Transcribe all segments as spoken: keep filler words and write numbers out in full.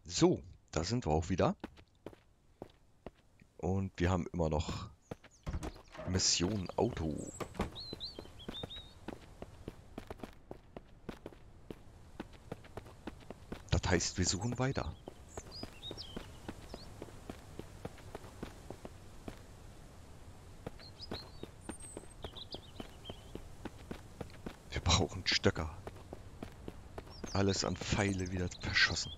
So, da sind wir auch wieder. Und wir haben immer noch Mission Auto. Das heißt, wir suchen weiter. Wir brauchen Stöcker. Alles an Pfeile wieder verschossen.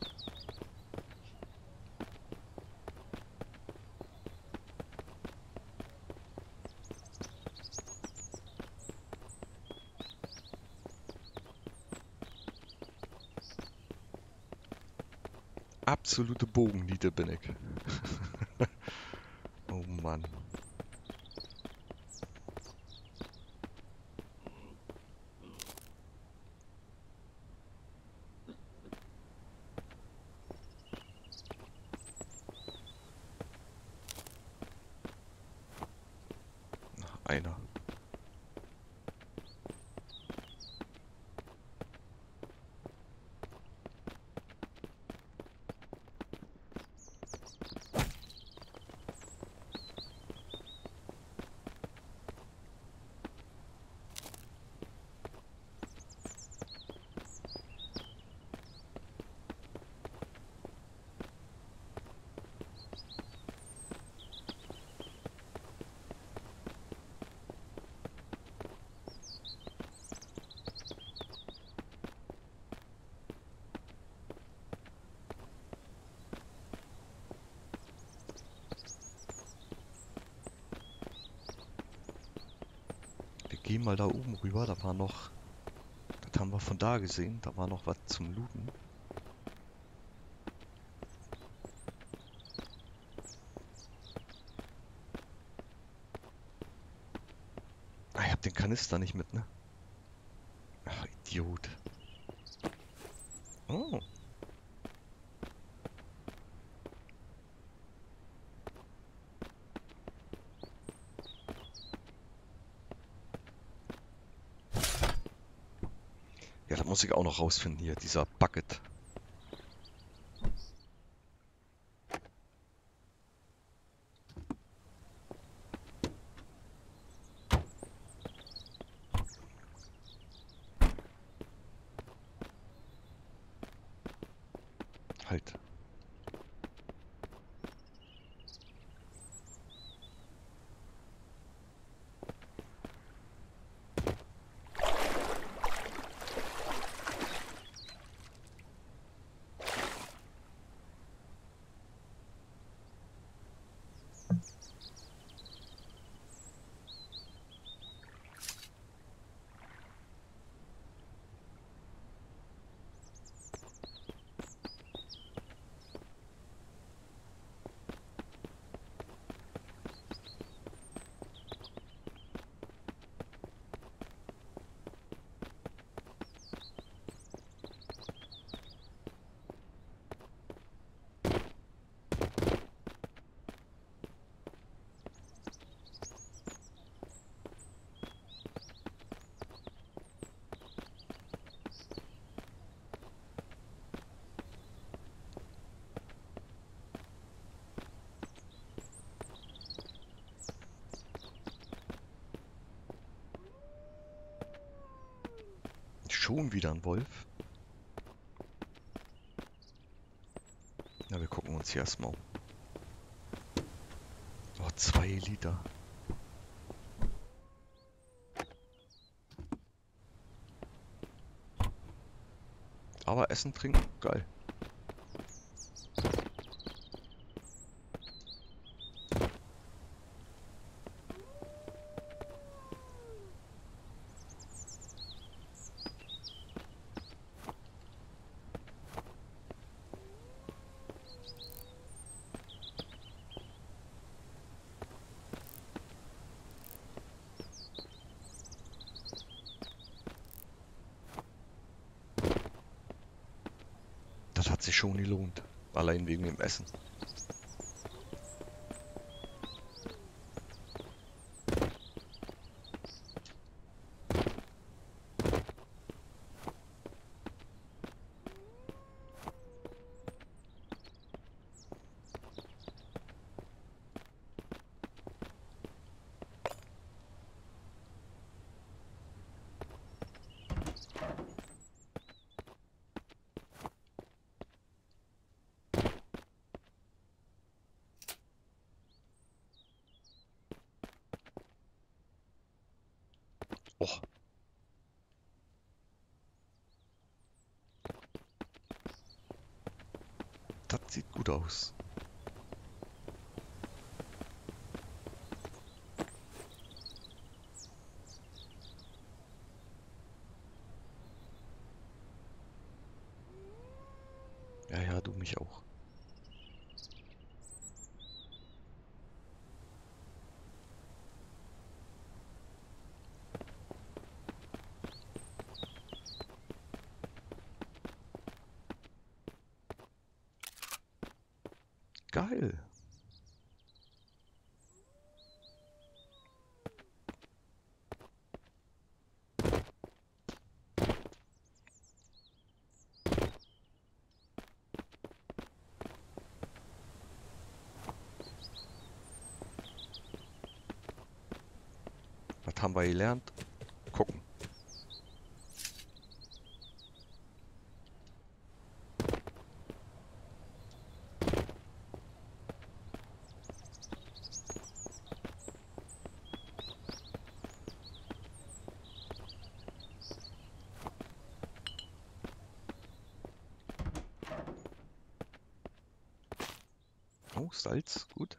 Absolute Bogenniete bin ich. Oh Mann. Einer. Wir gehen mal da oben rüber. Da war noch... Das haben wir von da gesehen. Da war noch was zum Looten. Ah, ich hab den Kanister nicht mit, ne? Ach, Idiot. Oh. Ja, das muss ich auch noch rausfinden hier. Dieser Bucket. Halt. Schon wieder ein Wolf. Na, wir gucken uns hier erstmal um. Oh, zwei Liter. Aber Essen, Trinken, geil. Das hat sich schon gelohnt. Allein wegen dem Essen. Das sieht gut aus. Ja, ja, du mich auch. Geil. Was haben wir gelernt? Gucken. Oh, Salz, gut.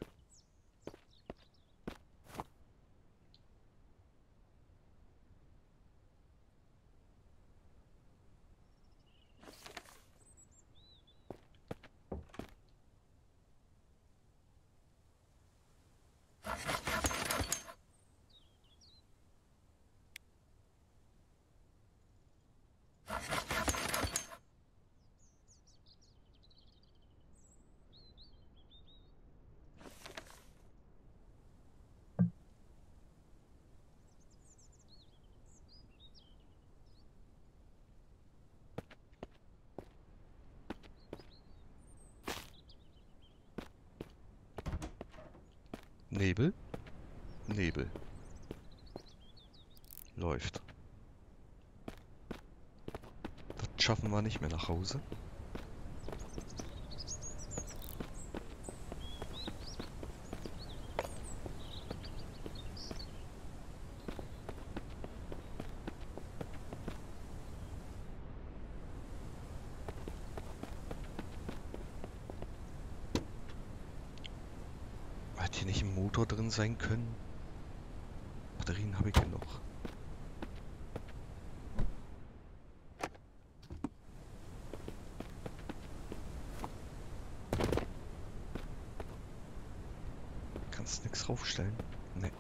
Nebel? Nebel. Läuft. Das schaffen wir nicht mehr nach Hause. Hätte hier nicht ein Motor drin sein können? Batterien habe ich genug. Kannst nichts draufstellen? Nee.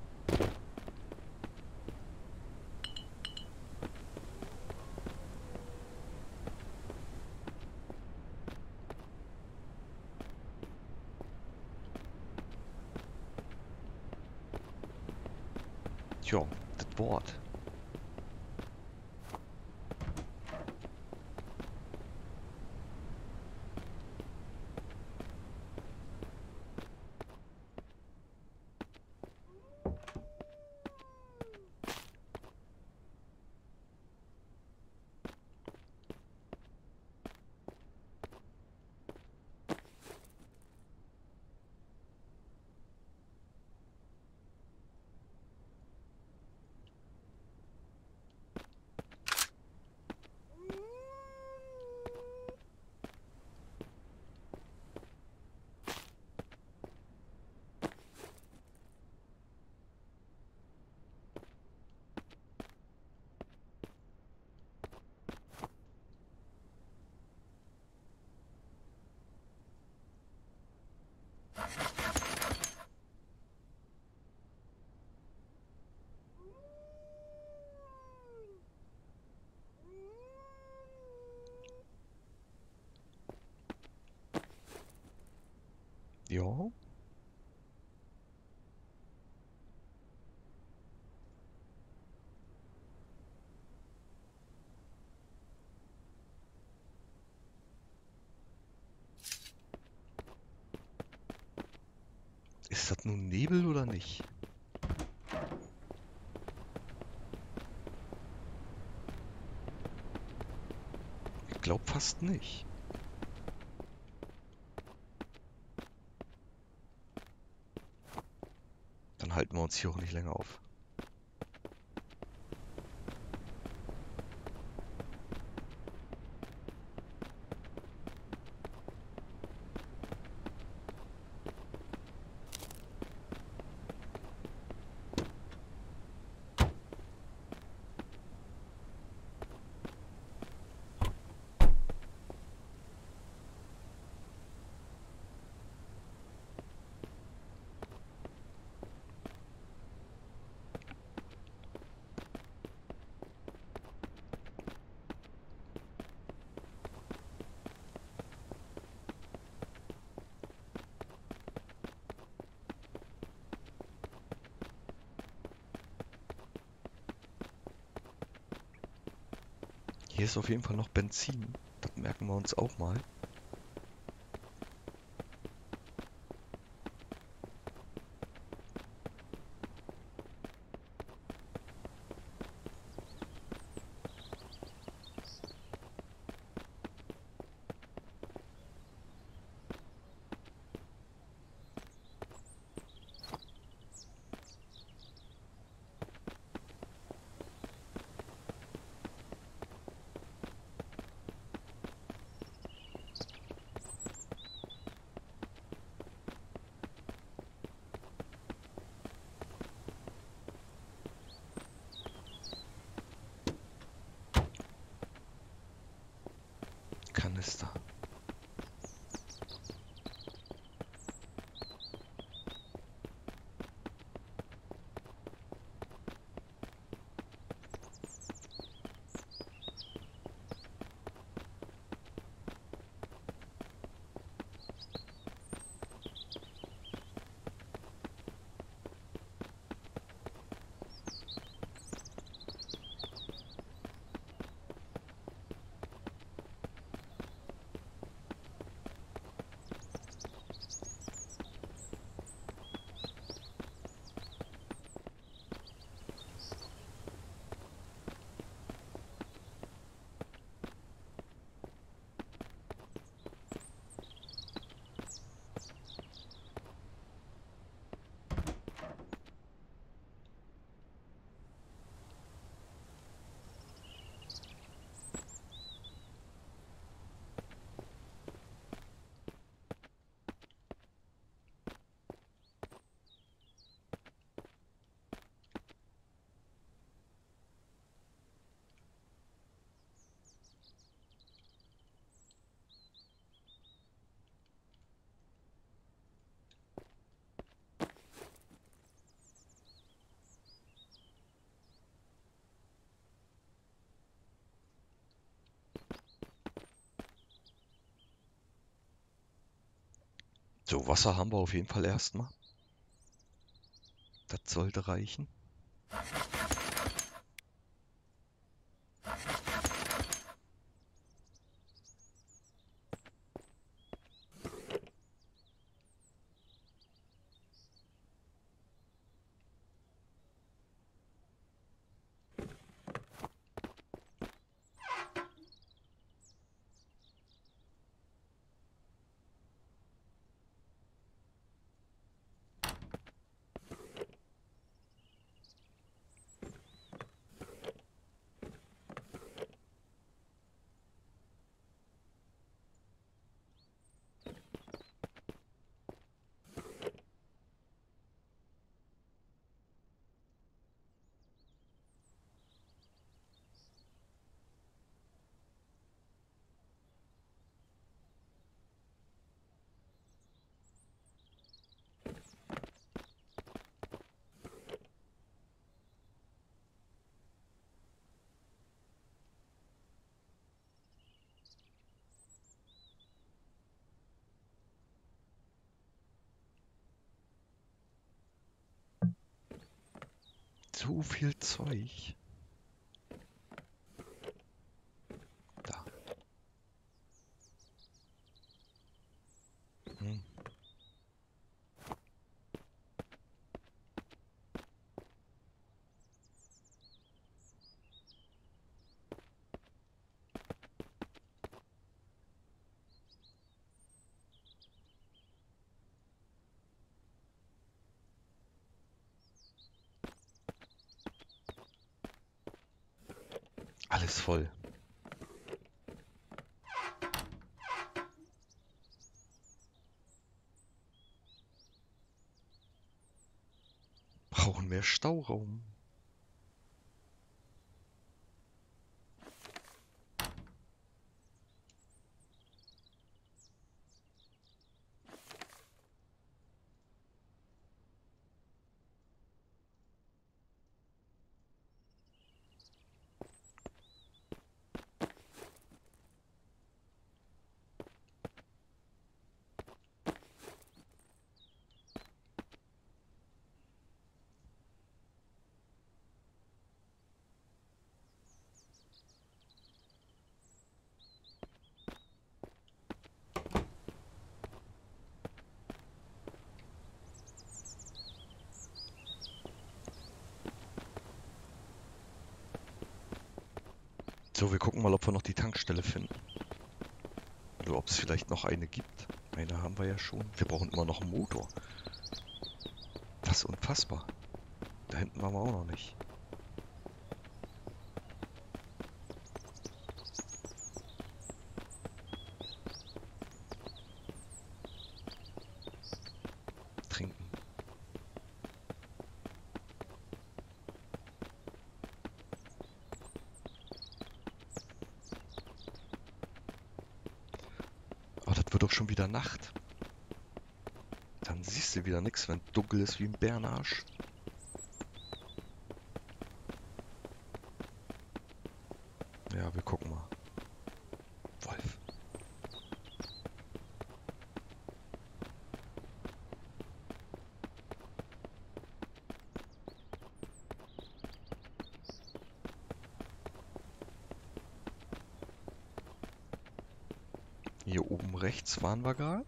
Tja, das Wort. Ja. Ist das nun Nebel oder nicht? Ich glaube fast nicht. Dann halten wir uns hier auch nicht länger auf. Hier ist auf jeden Fall noch Benzin. Das merken wir uns auch mal. Kanister. So, Wasser haben wir auf jeden Fall erstmal. Das sollte reichen. So viel Zeug. Da. Hm. Alles voll. Brauchen mehr Stauraum. So, wir gucken mal, ob wir noch die Tankstelle finden. Oder ob es vielleicht noch eine gibt. Eine haben wir ja schon. Wir brauchen immer noch einen Motor. Das ist unfassbar. Da hinten waren wir auch noch nicht. Trinken. Aber das wird doch schon wieder Nacht. Dann siehst du wieder nichts, wenn es dunkel ist wie ein Bärenarsch. Ja, wir gucken mal. Wolf. Hier oben rechts waren wir gerade.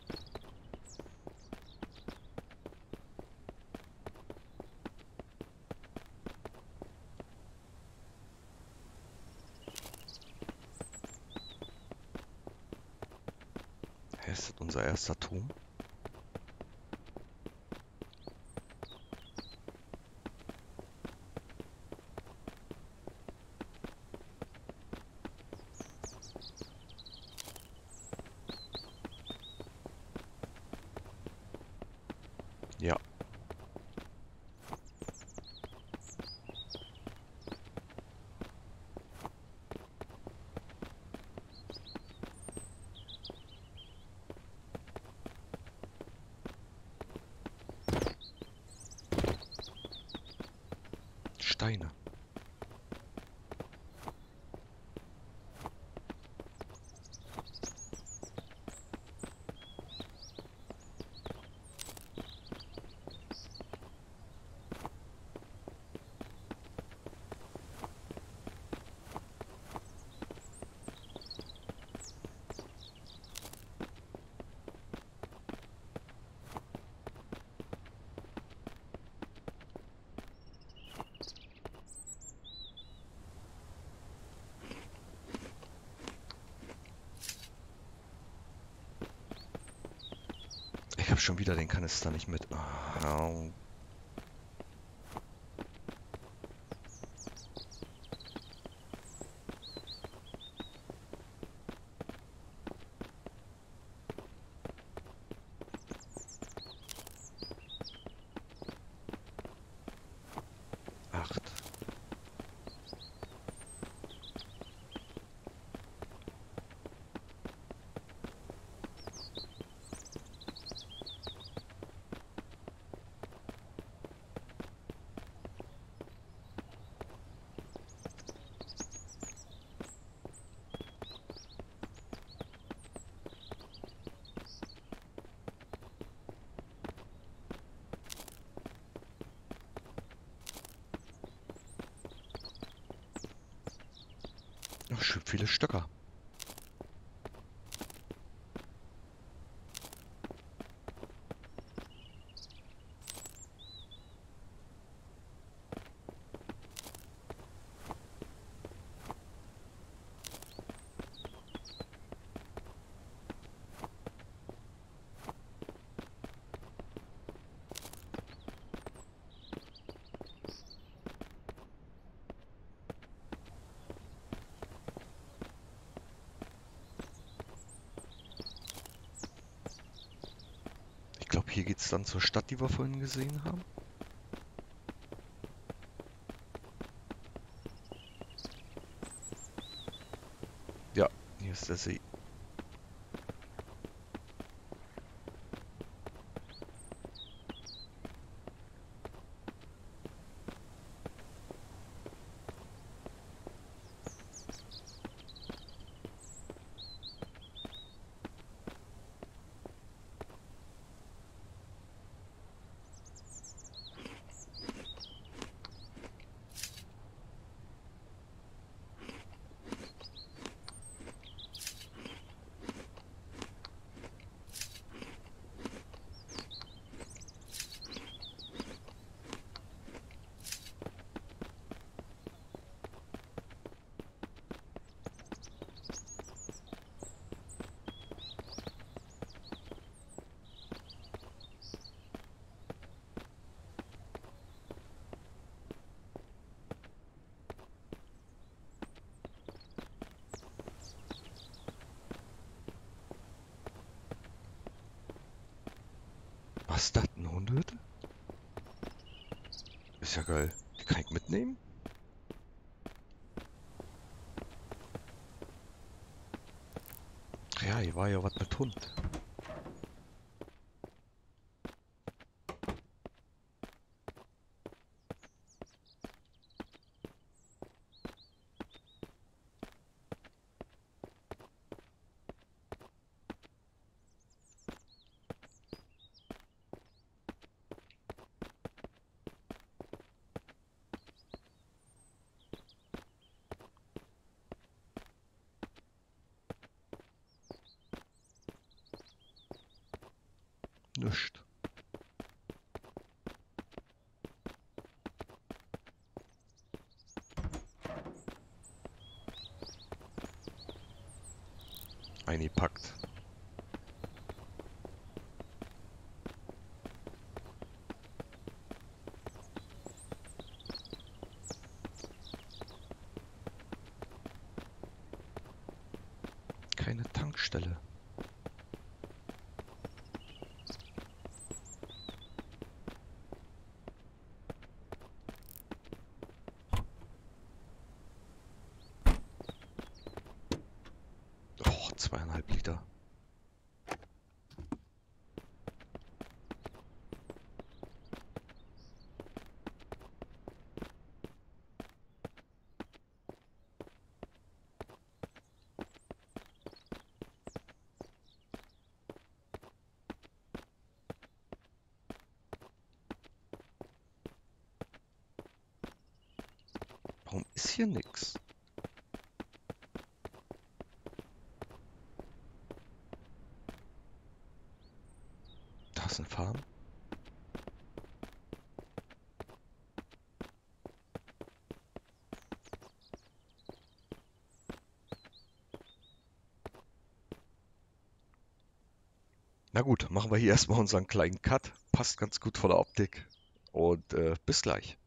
Ist das unser erster Turm? Ja. Steine. Ich habe schon wieder den Kanister nicht mit. Oh. Acht. Ach, schön viele Stöcker. Ich glaube, hier geht es dann zur Stadt, die wir vorhin gesehen haben. Ja, hier ist der See. Was ist das? Eine Hundehütte? Ist ja geil. Die kann ich mitnehmen? Ja, hier war ja was mit Hund. Nischt. Eingepackt. Keine Tankstelle. Oh, zweieinhalb Liter. Warum ist hier nix? Da ist eine Farm. Na gut, machen wir hier erstmal unseren kleinen Cut. Passt ganz gut von der Optik. Und äh, bis gleich.